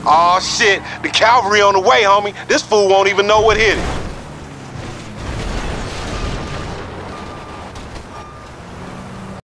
Aw, shit. The cavalry on the way, homie. This fool won't even know what hit him.